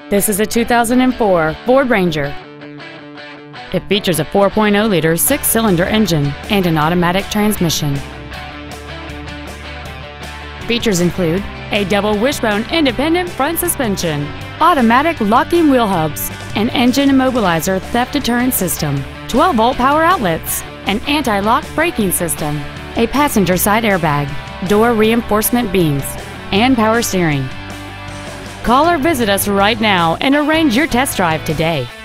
This is a 2004 Ford Ranger. It features a 4.0-liter 6-cylinder engine and an automatic transmission. Features include a double wishbone independent front suspension, automatic locking wheel hubs, an engine immobilizer theft deterrent system, 12-volt power outlets, an anti-lock braking system, a passenger side airbag, door reinforcement beams, and power steering. Call or visit us right now and arrange your test drive today.